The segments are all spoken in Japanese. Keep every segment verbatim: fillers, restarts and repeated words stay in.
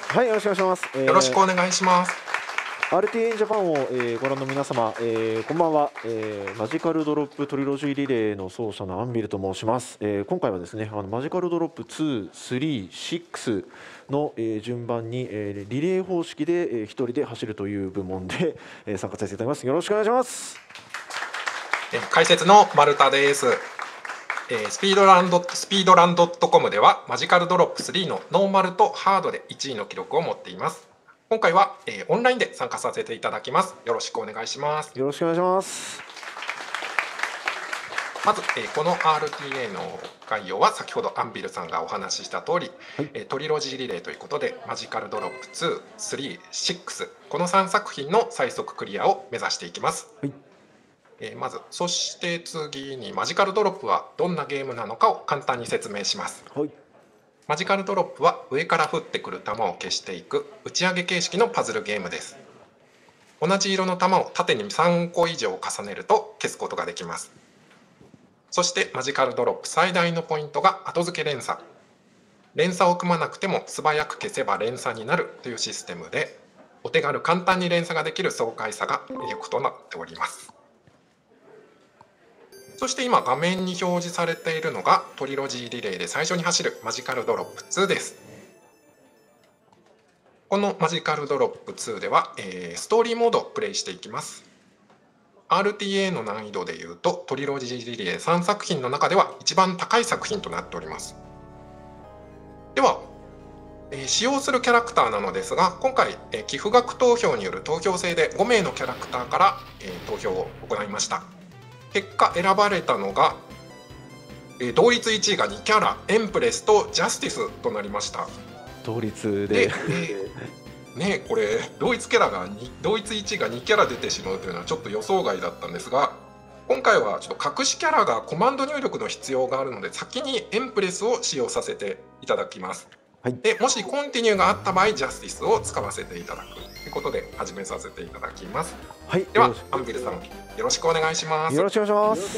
はい、よろしくお願いします。えー、 よろしくお願いします。 アールティーエー ジャパンを、えー、ご覧の皆様、えー、こんばんは、えー。マジカルドロップトリロジーリレーの奏者のアンビルと申します。えー、今回はですね、あのマジカルドロップに、さん、ろくの、えー、順番に、えー、リレー方式で、えー、一人で走るという部門で、えー、参加させていただきます。よろしくお願いします。 えー、解説の丸田です。えー、スピードランドスピードランドットコムではマジカルドロップスリーのノーマルとハードでいちいの記録を持っています。今回は、えー、オンラインで参加させていただきます。よろしくお願いします。 よろしくお願いします。 まず、えー、この アールティーエー の概要は先ほどアンビルさんがお話しした通り、はい、えー、トリロジーリレーということでマジカルドロップに、さん、ろくこのさん作品の最速クリアを目指していきます。はい、えー、まずそして次にマジカルドロップはどんなゲームなのかを簡単に説明します。はい、マジカルドロップは上から降ってくる球を消していく打ち上げ形式のパズルゲームです。同じ色の球を縦にさんこ以上重ねると消すことができます。そしてマジカルドロップ最大のポイントが後付け連鎖。連鎖を組まなくても素早く消せば連鎖になるというシステムで、お手軽簡単に連鎖ができる爽快さが魅力となっております。そして今画面に表示されているのがトリロジーリレーで最初に走るマジカルドロップにです。このマジカルドロップにでは、えー、ストーリーモードをプレイしていきます。アールティーエー の難易度でいうとトリロジーリレーさん作品の中では一番高い作品となっております。では、えー、使用するキャラクターなのですが、今回、えー、寄付額投票による投票制でごめいのキャラクターから、えー、投票を行いました。結果選ばれたのが、えー、同率いちいがにキャラ、エンプレスとジャスティスとなりました。 同率で、で、 えー、ねこれ同一キャラが同一いちいがにキャラ出てしまうというのはちょっと予想外だったんですが、今回はちょっと隠しキャラがコマンド入力の必要があるので先にエンプレスを使用させていただきます。はい、でもしコンティニューがあった場合ジャスティスを使わせていただくということで始めさせていただきます。はい、ではアンビルさんよろしくお願いします。 よろしくお願いします。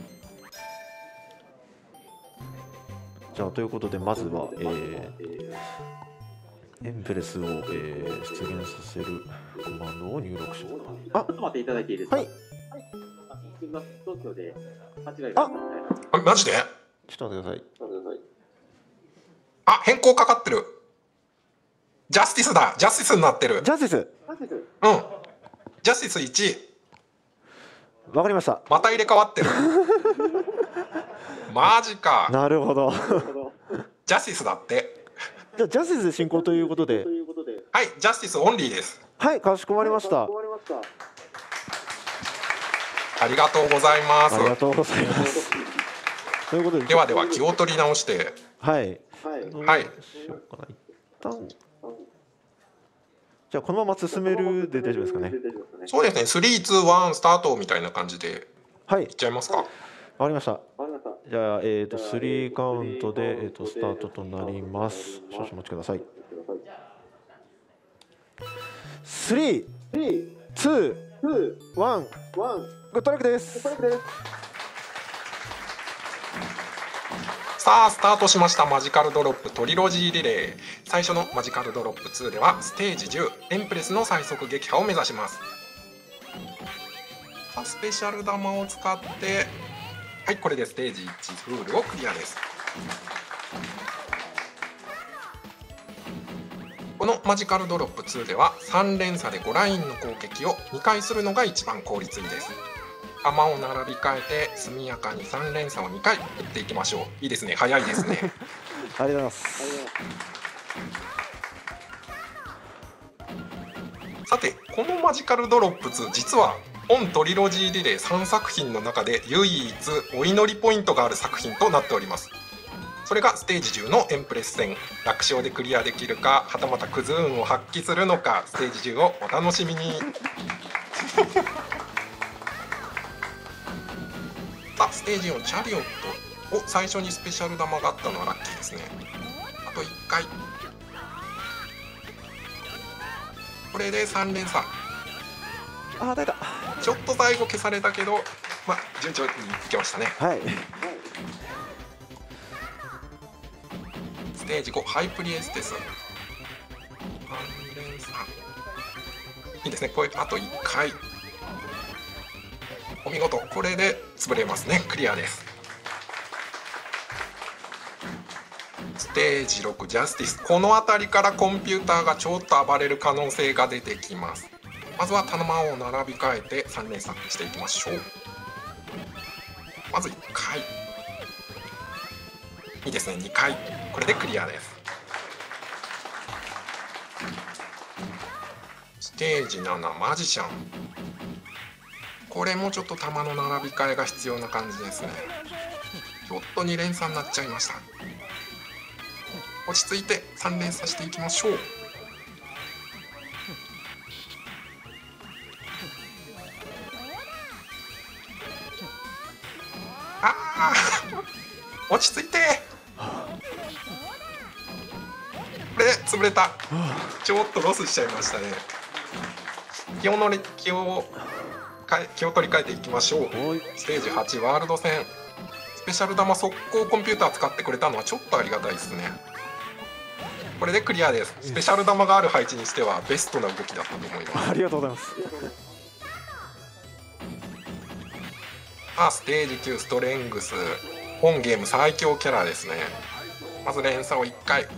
じゃあということでまずは、えー、エンプレスを、えー、出現させるコマンドを入力します。 あ、ちょっと待っていただいていいですか。はい。東京で間違いがあったみたいな。 あ、マジで？ ちょっと待ってください。 あ、変更かかってる。ジャスティスだ。ジャスティスになってる。 ジャスティス。 うん。ジャスティスいち。 わかりました。 また入れ替わってる。マジか。 なるほど。 ジャスティスだって。 じゃあジャスティスで進行ということで。 はい、ジャスティスオンリーです。 はい、かしこまりました。 ありがとうございます。 ありがとうございます。ということで、 ではでは気を取り直して。 はい。 はい。 しようかな。一旦。じゃあこのまま進めるで大丈夫ですかね。 そうですね。スリー、ツー、ワンスタートみたいな感じで。はい。いっちゃいますか。わかりました。じゃあえっとスリーカウントでえっとスタートとなります。少々お待ちください。スリー、ツー、ワン、グッドラックです。 さあスタートしましたマジカルドロップトリロジーリレー。最初のマジカルドロップにではステージじゅうエンプレスの最速撃破を目指します。スペシャル玉を使ってはい、これでステージいちフールをクリアです。このマジカルドロップにではさん連鎖でごラインの攻撃をにかいするのが一番効率いいです。玉を並び替えて速やかにさん連鎖をにかい打っていきましょう。いいですね、早いですね。 ありがとうございます。 さてこのマジカルドロップに実は本トリロジーリレーさん作品の中で唯一お祈りポイントがある作品となっております。それがステージじゅうのエンプレス戦。楽勝でクリアできるかはたまたクズ運を発揮するのか、ステージじゅうをお楽しみに。さあステージよんチャリオットを最初にスペシャル玉があったのはラッキーですね。あといっかい。これでさん連鎖。 あー、出た。 ちょっと最後消されたけど、まあ順調にいけましたね。 はい。 ステージごハイプリエステス。 連鎖いいですね。これあといっかい、お見事。これで潰れますね。クリアです。ステージろくジャスティス、この辺りからコンピューターがちょっと暴れる可能性が出てきます。まずは玉を並び替えてさん連鎖していきましょう。まずいっかい、いいですね。にかい、これでクリアです。ステージななマジシャン、これもちょっと玉の並び替えが必要な感じですね。ちょっとに連鎖になっちゃいました。落ち着いてさん連鎖していきましょう。あー落ち着いて、これで潰れた。ちょっとロスしちゃいましたね。気を乗り気を気を取り替えていきましょう。ステージはちワールド戦、スペシャル玉速攻コンピューター使ってくれたのはちょっとありがたいですね。これでクリアです。スペシャル玉がある配置にしてはベストな動きだったと思います。 ありがとうございます。 あ、ステージきゅうストレングス、本ゲーム最強キャラですね。まず連鎖をいっかい、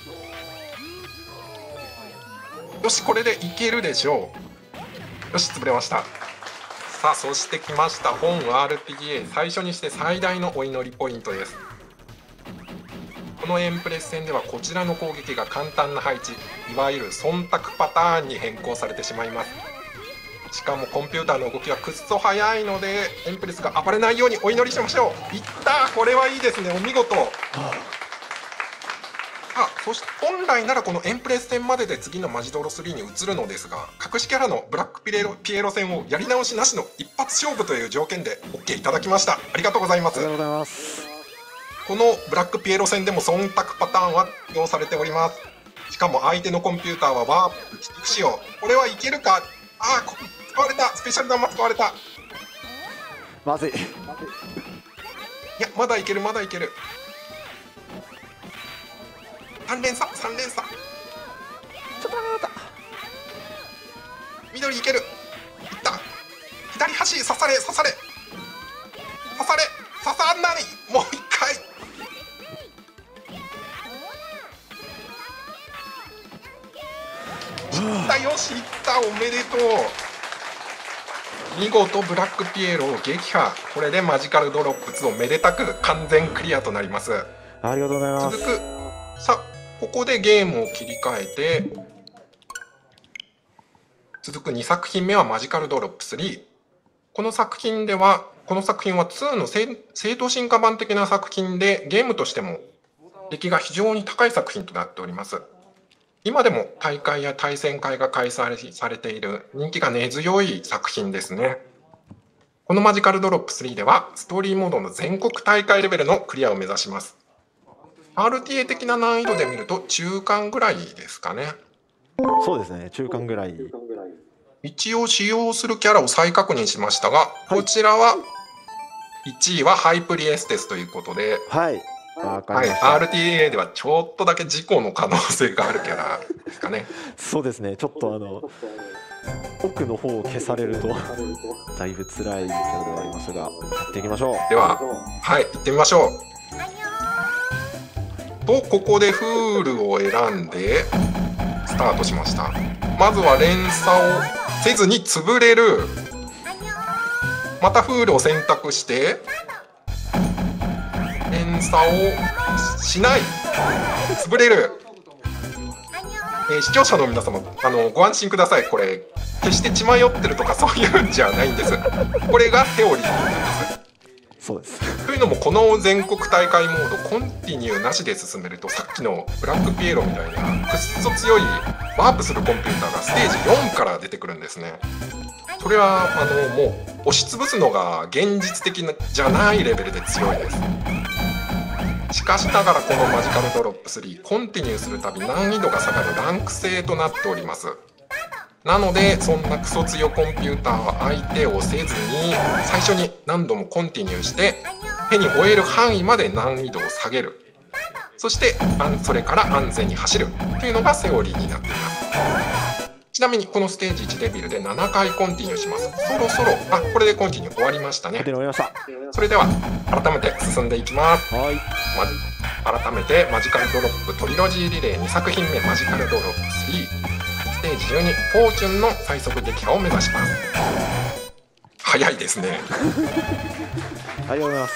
よし、これでいけるでしょう。よし、潰れました。さあ、そしてきました本 アールピーエー、最初にして最大のお祈りポイントです。このエンプレス戦ではこちらの攻撃が簡単な配置、いわゆる忖度パターンに変更されてしまいます。しかもコンピューターの動きはくっそ速いので、エンプレスが暴れないようにお祈りしましょう。いった、これはいいですね。お見事。あ、そして本来ならこのエンプレス戦までで次のマジドロスリーに移るのですが、隠しキャラのブラックピエロピエロ戦をやり直しなしの一発勝負という条件で オーケー いただきました。ありがとうございます。 ありがとうございます。 このブラックピエロ戦でも忖度パターンは使用されております。しかも相手のコンピューターはワープ帰宅仕様。これはいけるか。あー、使われた。スペシャル弾使われた。 まずい。 いや、まだいける、まだいける。さん連鎖、さん連鎖。 ちょっと待った。 緑いける。いった。左端刺され、刺され。刺され、刺さんない。もう一回。いった、よし、いった、おめでとう。見事ブラックピエロを撃破。これでマジカルドロップツをめでたく完全クリアとなります。 ありがとうございます。 続く。さあ、ここでゲームを切り替えて、続くにさく品目はマジカルドロップスリー。この作品ではこの作品はツーの正当進化版的な作品で、ゲームとしても出来が非常に高い作品となっております。今でも大会や対戦会が開催されている人気が根強い作品ですね。このマジカルドロップスリーではストーリーモードの全国大会レベルのクリアを目指します。アールティーエー 的な難易度で見ると中間ぐらいですかね。 そうですね、中間ぐらい。 一応使用するキャラを再確認しましたが、はい、こちらはいちいはハイプリエステスということで、 はい、わかりました。 はい、アールティーエー ではちょっとだけ事故の可能性があるキャラですかね。 そうですね、ちょっとあの奥の方を消されるとだいぶ辛いキャラではありますが、やっていきましょう。 では、はい、行ってみましょう。と、ここでフールを選んでスタートしました。まずは連鎖をせずに潰れる。またフールを選択して連鎖をしない。潰れる。えー、視聴者の皆様、あのご安心ください。これ決して血迷ってるとかそういうんじゃないんです。これがセオリーなんです。 そうです。 というのも、この全国大会モードコンティニューなしで進めると、さっきのブラックピエロみたいなくっそ強いワープするコンピューターがステージよんから出てくるんですね。それはあのもう押しつぶすのが現実的じゃないレベルで強いです。しかしながらこのマジカルドロップスリー、コンティニューするたび難易度が下がるランク制となっております。なので、そんなクソ強コンピューターは相手をせずに、最初に何度もコンティニューして手に負える範囲まで難易度を下げる。そしてそれから安全に走るというのがセオリーになっています。 ちなみにこのステージいちデビルでななかいコンティニューします。そろそろ、あ、これでコンティニュー終わりましたね。 終わりました。 それでは改めて進んでいきます。 はい。 まず改めてマジカルドロップトリロジーリレーにさく品目マジカルドロップスリーステージじゅうにフォーチュンの最速撃破を目指します。早いですね。 ありがとうございます。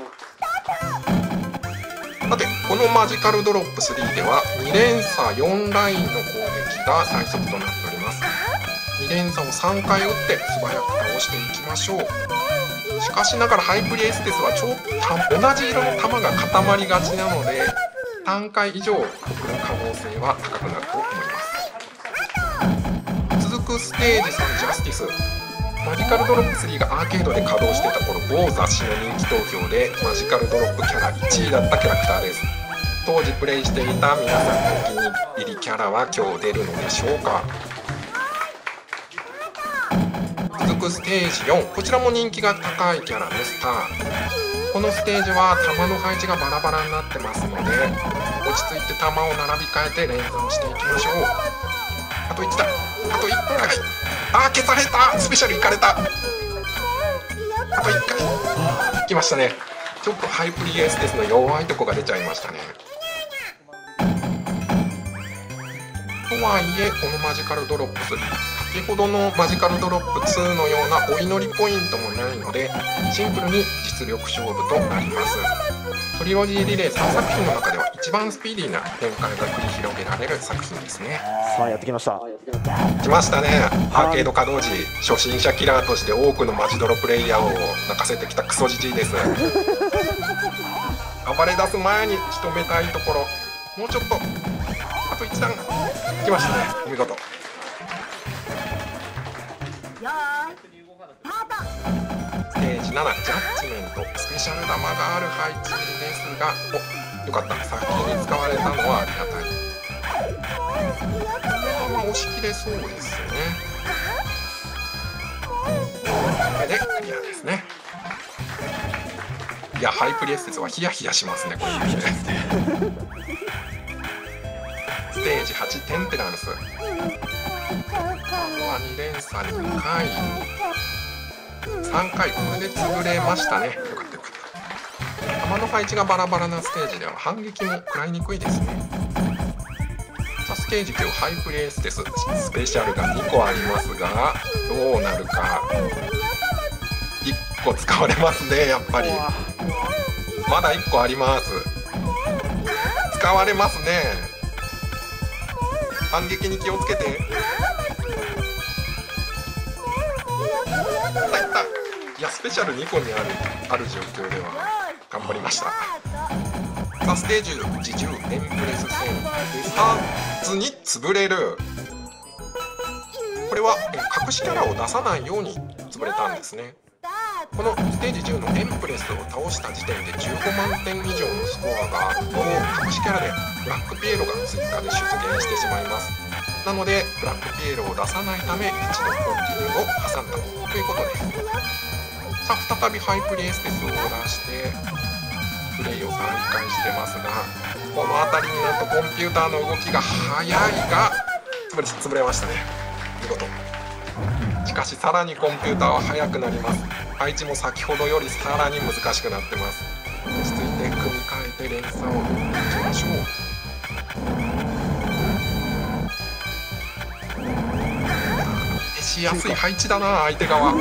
さてこのマジカルドロップスリーではに連鎖よんラインの攻撃が最速となっております。に連鎖をさんかい打って素早く倒していきましょう。しかしながらハイプリエステスはちょっと同じ色の玉が固まりがちなのでさんかい以上送る可能性は高くなると思います。続くステージさんジャスティス、マジカルドロップスリーがアーケードで稼働してた頃某雑誌の人気投票でマジカルドロップキャラいちいだったキャラクターです。当時プレイしていた皆さんのお気に入りキャラは今日出るのでしょうか。続くステージよん、こちらも人気が高いキャラのスター。このステージは弾の配置がバラバラになってますので落ち着いて弾を並び替えて連鎖をしていきましょう。あといちだ、あといっかい、あー消された、スペシャルいかれた、あといっかい来ましたね。ちょっとハイプリエステスの弱いとこが出ちゃいましたね。とはいえこのマジカルドロップスリー先ほどのマジカルドロップツーのようなお祈りポイントもないのでシンプルに実力勝負となります。トリロジーリレーさんさく品の中では一番スピーディーな展開が繰り広げられる作品ですね。 さあやってきました。 来ましたね。アーケード稼働時初心者キラーとして多くのマジドロプレイヤーを泣かせてきたクソジジイです。暴れ出す前に仕留めたいところ、もうちょっと、あといち段来ましたね。お見事。ステージななジャッジメント、スペシャル玉がある配置ですが、お、よかった、先に使われたのはありがたい。まあ押し切れそうですね。これでクリアですね。いやハイプリエステスはヒヤヒヤしますねこれ見て。ステージはちテンペランス、ここはに連鎖にかいさんかい、これで潰れましたね。よかったよかった。弾の配置がバラバラなステージでは反撃も食らいにくいですね。さあステージきゅうハイプリエステス、スペシャルがにこありますがどうなるか。いっこ使われますね。やっぱりまだいっこあります。使われますね。反撃に気をつけて。いったいった。いやスペシャルにこにあるある状況では頑張りました。さあステージじゅうエンプレス戦デサーズに潰れる。これは隠しキャラを出さないように潰れたんですね。このステージじゅうのエンプレスを倒した時点でじゅうごまんてん以上のスコアがあると隠しキャラでブラックピエロが追加で出現してしまいます。なのでブラックピエロを出さないため一度コンティニューを挟んだということです。さあ再びハイプリエステスを出してプレイを再開してますが、この辺りになるとコンピューターの動きが速いが潰れ、潰れましたね。見事。しかしさらにコンピューターは速くなります。配置も先ほどよりさらに難しくなってます。落ち着いて組み替えて連鎖を打っていきましょう。消しやすい配置だな相手側。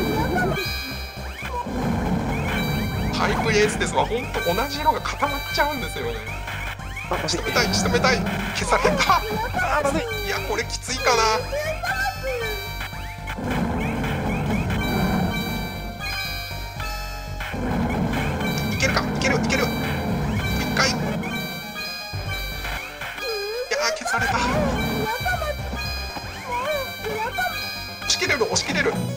ハイプリエステスはほんと同じ色が固まっちゃうんですよね。仕留めたい仕留めたい、消された。あーまずい。いやこれきついかな。いけるか、いけるいける。いっかい。いやー消された。押し切れる押し切れる。いった。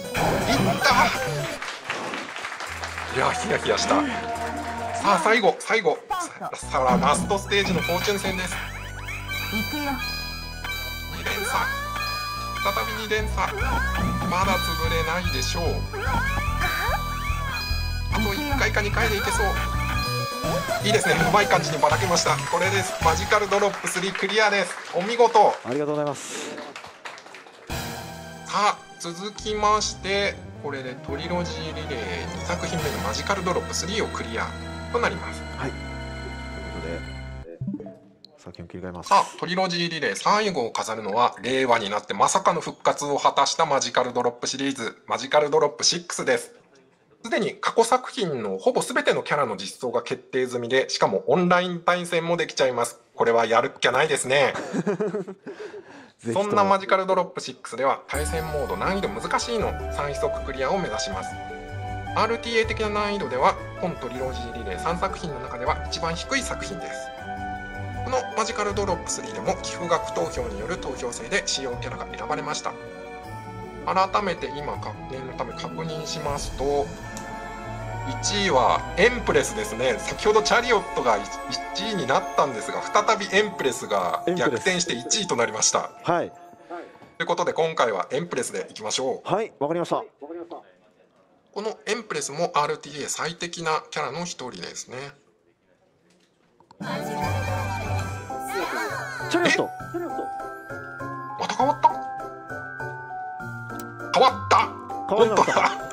いやヒヤヒヤした。さあ最後最後さあラストステージのフォーチュン戦です。に連鎖、再びに連鎖。まだ潰れないでしょう。あといっかいかにかいでいけそう。 いいですね、うまい感じにばらけました。これです。マジカルドロップスリークリアです。お見事。 ありがとうございます。 さあ続きまして、これでトリロジーリレーにさく品目のマジカルドロップスリーをクリアとなります。 はい、ということで作品を切り替えます。 さあトリロジーリレー最後を飾るのは、令和になってまさかの復活を果たしたマジカルドロップシリーズ、マジカルドロップシックスです。すでに過去作品のほぼ全てのキャラの実装が決定済みで、しかもオンライン対戦もできちゃいます。これはやるっきゃないですね。そんなマジカルドロップシックスでは対戦モード難易度難しいのさん足クリアを目指します。 アールティーエー 的な難易度では本トリロジーリレーさんさく品の中では一番低い作品です。このマジカルドロップスリーでも寄付額投票による投票制で使用キャラが選ばれました。改めて今念のため確認しますと、いちいはエンプレスですね。先ほどチャリオットがいちいになったんですが、再びエンプレスが逆転していちいとなりました。 はい、 ということで今回はエンプレスでいきましょう。 はい、わかりました。 このエンプレスも アールティーエー 最適なキャラの一人ですね。 チャリオットまた変わった。変わった変わりました。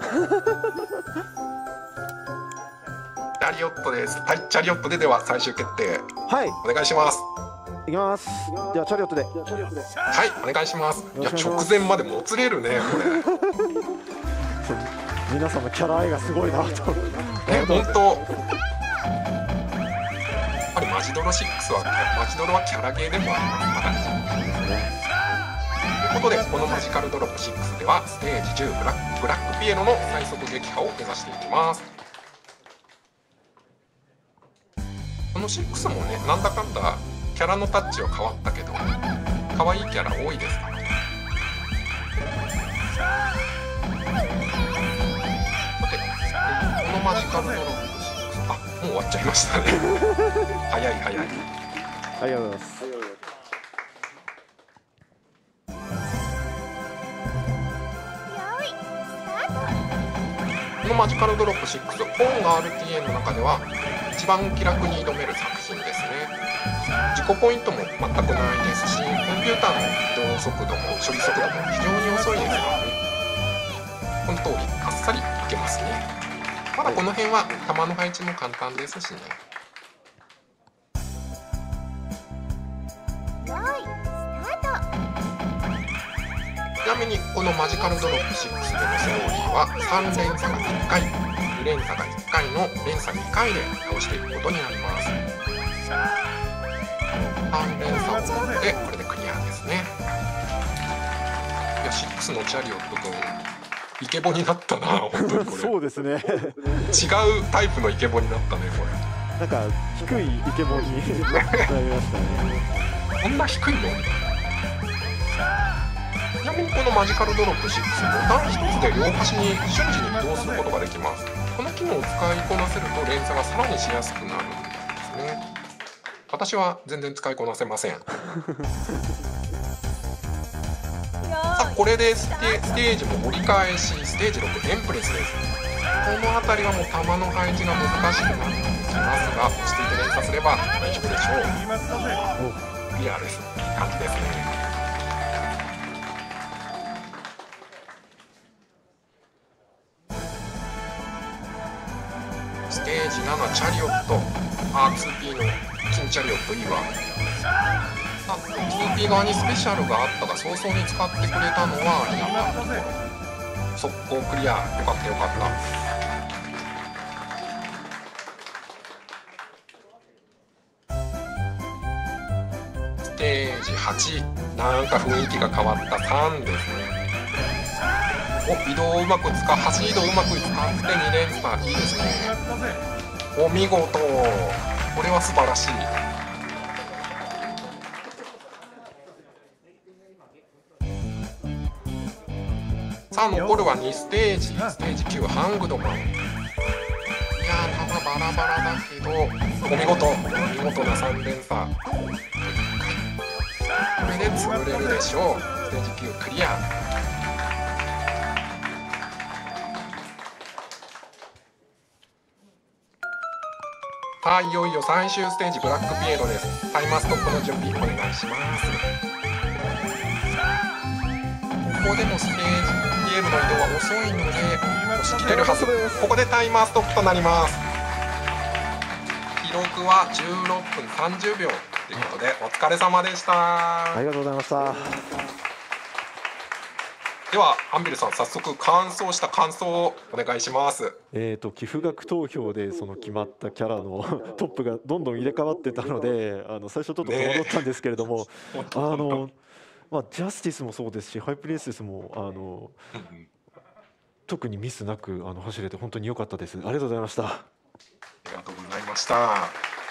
チャリオットです。はい、チャリオットででは最終決定はい、 お願いします。 いきます。じゃあチャリオットで。 はい、お願いします。いや、直前までもつれるね、これ。 皆さんのキャラ愛がすごいなと。 え、本当。やっぱりマジドロろくは、マジドロはキャラゲーでもあります。まだということで、このマジカルドロップシックスではステージじゅうブラック、ブラックピエロの最速撃破を目指していきます。このシックスもね、なんだかんだキャラのタッチは変わったけど、可愛いキャラ多いですからね。さて、このマジカルドロップシックス、あ、もう終わっちゃいましたね。早い早い。 ありがとうございます。 このマジカルドロップシックス、本 アールティーエー の中では一番気楽に挑める作品ですね。自己ポイントも全くないですし、コンピューターの移動速度も処理速度も非常に遅いですからね。この通りあっさりいけますね。まだこの辺は弾の配置も簡単ですしね。ちなみにこのマジカルドロップシックスでのセオリーはさん連鎖がいっかい、に連鎖がいっかいの連鎖にかいで倒していくことになります。さん連鎖を持ってこれでクリアですね。いや、シックスのチャリオット君イケボになったな、本当にこれ。 そうですね。 違うタイプのイケボになったね、これ。 なんか低いイケボになりましたね。 こんな低いの？ちなみにこのマジカルドロップシックス、ボタンひとつで両端に瞬時に移動することができます。この機能を使いこなせると連鎖がさらにしやすくなるんですね。私は全然使いこなせません。さあ、これでステ、ステージも折り返し、ステージろくエンプレスです。この辺りはもう弾の配置が難しくなってきますが、落ち着いて連鎖すれば大丈夫でしょう。クリアです。いい感じですね。ステージななチャリオット アールツーピー の金チャリオットいいわ。さあ ツーピー 側にスペシャルがあったが早々に使ってくれたのはありがたいところ。速攻クリア、よかったよかった。ステージはち、なんか雰囲気が変わったさんですね。お、移動をうまく使う、走り移動をうまく使ってに連鎖、いいですね。お見事、これは素晴らしい。さあ残るはにステージ、ステージきゅうハングドマン。いやー、弾バラバラだけどお見事、見事なさん連鎖。これで潰れるでしょう。ステージきゅうクリア。 はい、いよいよ最終ステージブラックピエロです。タイマーストップの準備お願いします。ここでもステージピエロの移動は遅いので押し切れるはず。ここでタイマーストップとなります。記録はじゅうろっぷんさんじゅうびょうということでお疲れ様でした。 ありがとうございました。 ではアンビルさん、早速完走した感想をお願いします。 えーと寄付額投票でその決まったキャラのトップがどんどん入れ替わってたので、あの最初ちょっと戸惑ったんですけれども、あの、まあ、ジャスティスもそうですしハイプリンセスもあの特にミスなくあの走れて本当に良かったです。ありがとうございました。 ありがとうございました。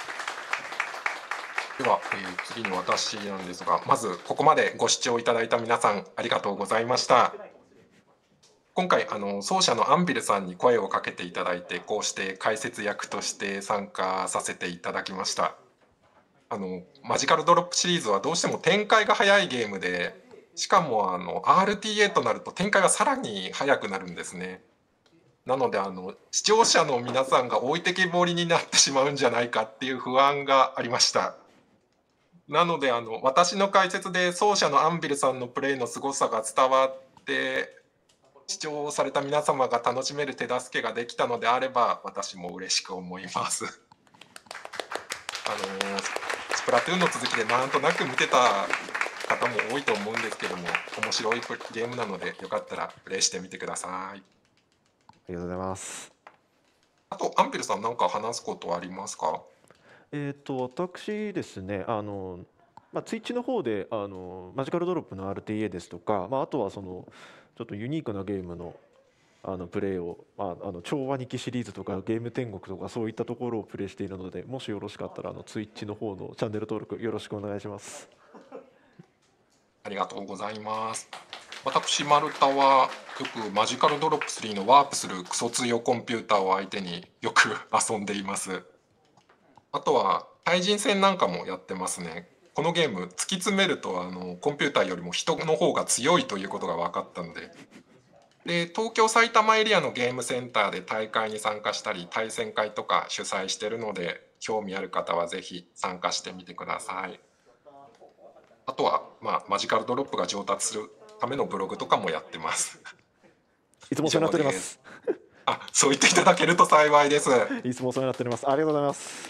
では、えー、次に私なんですが、まずここまでご視聴いただいた皆さんありがとうございました。今回あの奏者のアンビルさんに声をかけていただいて、こうして解説役として参加させていただきました。あのマジカルドロップシリーズはどうしても展開が早いゲームで、しかもあの アールティーエー となると展開がさらに早くなるんですね。なのであの視聴者の皆さんが置いてけぼりになってしまうんじゃないかっていう不安がありました。なのであの私の解説で奏者のアンビルさんのプレイの凄さが伝わって視聴された皆様が楽しめる手助けができたのであれば私も嬉しく思います。あのスプラトゥーンの続きでなんとなく見てた方も多いと思うんですけども、面白いゲームなのでよかったらプレイしてみてください。 ありがとうございます。 あとアンビルさん、何か話すことはありますか？ えーと私ですね、あのまあ、ツイッチの方であのマジカルドロップの アールティーエー ですとか、まあ、あとはそのちょっとユニークなゲームのあのプレイを、まあ、あの調和にきシリーズとかゲーム天国とかそういったところをプレイしているので、もしよろしかったらあのツイッチの方のチャンネル登録よろしくお願いします。 ありがとうございます。私丸太はよくマジカルドロップスリーのワープするクソ強コンピューターを相手によく遊んでいます。あとは対人戦なんかもやってますね。このゲーム突き詰めるとあのコンピューターよりも人の方が強いということが分かったので、で東京埼玉エリアのゲームセンターで大会に参加したり対戦会とか主催してるので、興味ある方はぜひ参加してみてください。あとは、まあ、マジカルドロップが上達するためのブログとかもやってます。 いつもお世話になっております。 あ、そう言っていただけると幸いです。 いつもお世話になっております。ありがとうございます。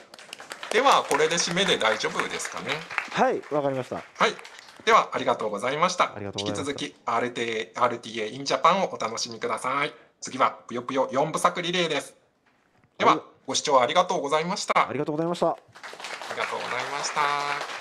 ではこれで締めで大丈夫ですかね。 はい、わかりました。 はい、ではありがとうございました。 ありがとうございました。 引き続き アールティーエー アールティーエー in Japan をお楽しみください。次はぷよぷよよんぶさくリレーです。ではご視聴ありがとうございました。 ありがとうございました。 ありがとうございました。